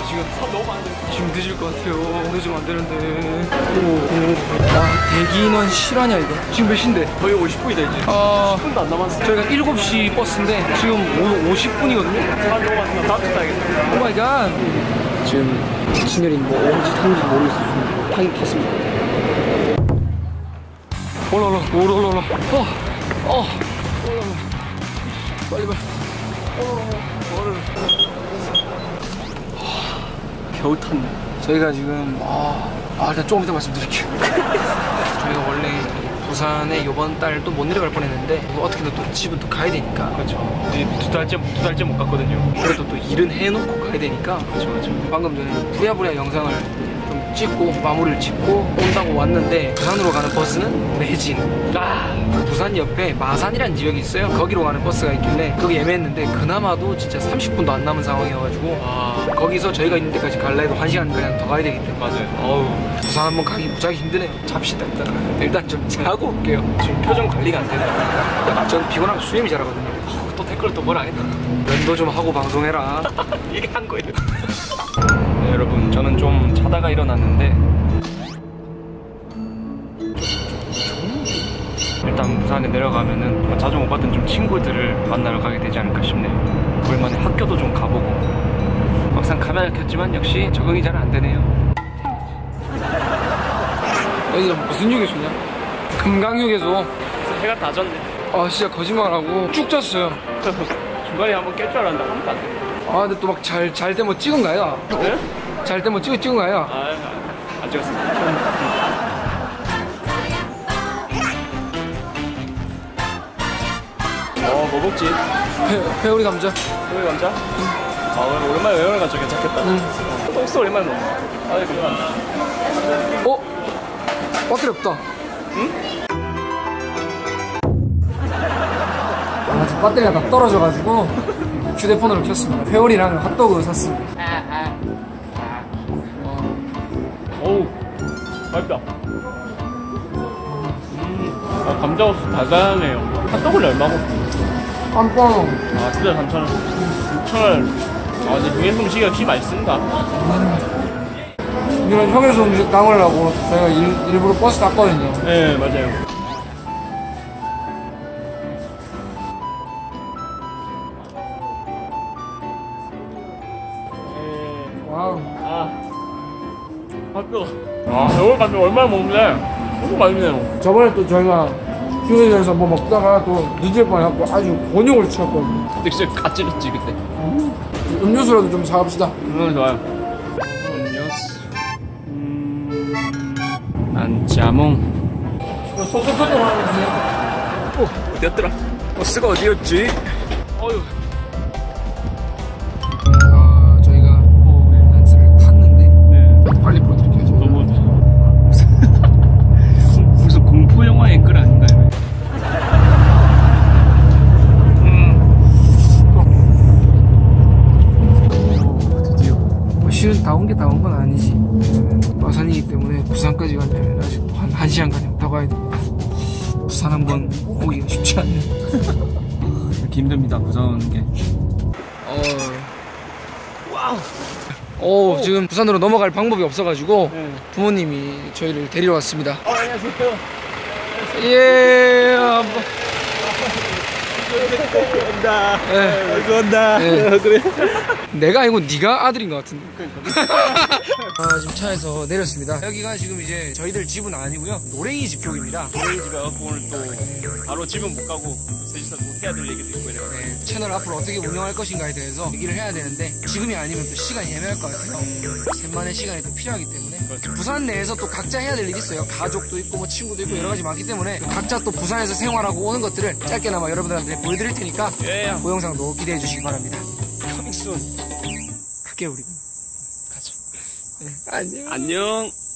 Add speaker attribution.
Speaker 1: 지금 너무 많은데 지금 늦을 것 같아요. 늦으면 안 되는데. 와, 대기 인원 실화냐 이거? 지금 몇 시인데? 거의 50분이다 이제. 10분도 안 남았어. 저희가 7시 버스인데 지금 50분이거든요. 너무 많다. 다음 주 타야겠다. 오 마이 갓. 지금 친절이 뭐 어디서 타는지 모르겠어요. 지금 타긴 탔습니다. 올라올라. 빨리. 겨우 탔네. 저희가 지금 일단 조금 이따 말씀드릴게요. 저희가 원래 부산에 이번 달 또 못 내려갈 뻔했는데 어떻게든 또 집은 또 가야 되니까. 그렇죠. 두 달째 못 갔거든요. 그래도 또 일은 해놓고 가야 되니까. 그렇죠. 방금 전에 부랴부랴 영상을 좀 찍고 마무리를 짓고 온다고 왔는데 부산으로 가는 버스는 매진. 부산 옆에 마산이라는 지역이 있어요. 거기로 가는 버스가 있길래 거기 애매했는데 그나마도 진짜 30분도 안 남은 상황이어가지고 거기서 저희가 있는 데까지 갈라 해도 1시간 그냥 더 가야 되기 때문에. 맞아요. 부산 한번 가기 무지하게 힘드네요. 잡시다. 일단 좀 자고 올게요. 지금 표정 관리가 안 되네요. 전 피곤하면 수염이 자라거든요. 또 댓글 또 뭐라 하겠다. 면도 좀 하고 방송해라. 이게 한 거예요. 네, 여러분, 저는 좀 자다가 일어났는데 일단 부산에 내려가면은 자주 못 봤던 좀 친구들을 만나러 가게 되지 않을까 싶네요. 오랜만에 학교도 좀 가보고. 막상 카메라 켰지만 역시 적응이 잘 안 되네요. 여기가 무슨 휴게소냐? 금강휴게소. 해가 다 졌네. 진짜 거짓말하고 쭉 잤어요. 중간에 한번 깰 줄 알았는데 아무것도 안 돼. 근데 또 막 잘 때 뭐 찍은 거야? 네? 잘 때 뭐 찍은 거야? 안 찍었습니다. 뭐 먹지? 회오리 감자. 회오리 감자? 오랜만에 회오리 감자 괜찮겠다. 토스 오랜만에 먹네. 그거 배터리 없다. 응? 지금 배터리가 다 떨어져가지고 휴대폰으로 켰습니다. 회오리랑 핫도그 샀습니다. 어우, 맛있다. 감자가 달달하네요. 핫도그를 얼마고? 깜빵. 진짜 3,000원. 6,000원. 근데 동해서 음식이 역시 맛있습니다. 이런 형에서 음식 담으려고 저희가 일부러 버스 탔거든요. 네, 맞아요. 와우. 핫도그. 저걸 가면 얼마나 먹는데? 너무 맛있네요. 저번에 또 저희가 휴게소에서 뭐 먹다가 또 늦을 뻔해갖고 아주 곤욕을 치렀거든요. 그때 진짜 까칠했지 그때. 음료수라도 좀 사갑시다. 좋아요. 음료수. 안짜몽. 소소소소 하는데. 어디였더라? 버스가 어디였지? 어휴. 저희가 댄스를 탔는데 빨리 보여드릴게요. 너무 무슨 공포 영화의 글 아닌가요? 드디어 실은 다 온 게 다 온 건 아니지. 마산이기 때문에 부산까지 가려면 아직 한 1시간가량 더 가야 됩니다. 부산 한번 오기가 쉽지 않네요. 이렇게 힘듭니다, 부산 오는 게. 와우. 지금 부산으로 넘어갈 방법이 없어가지고 부모님이 저희를 데리러 왔습니다. 안녕하세요. 예. 온다. 그래. 내가 아니고 네가 아들인 것 같은데. 지금 차에서 내렸습니다. 여기가 지금 이제 저희들 집은 아니고요, 노랭이 집쪽입니다. 노랭이 집에 와서 오늘 또 바로 집은 못 가고 셋이서 뭐 해야 될 얘기도 있고 이래요. 채널 앞으로 어떻게 운영할 것인가에 대해서 얘기를 해야 되는데 지금이 아니면 또 시간이 애매할 것 같아요. 셋만의 시간이 또 필요하기 때문에. 그렇죠. 부산 내에서 또 각자 해야 될 일이 있어요. 가족도 있고 뭐 친구도 있고 여러 가지 많기 때문에 각자 또 부산에서 생활하고 오는 것들을 짧게나마 여러분들한테 보여드릴 테니까 그 영상도 기대해 주시기 바랍니다. 커밍 순. 갈게요 우리. 가자. 안녕.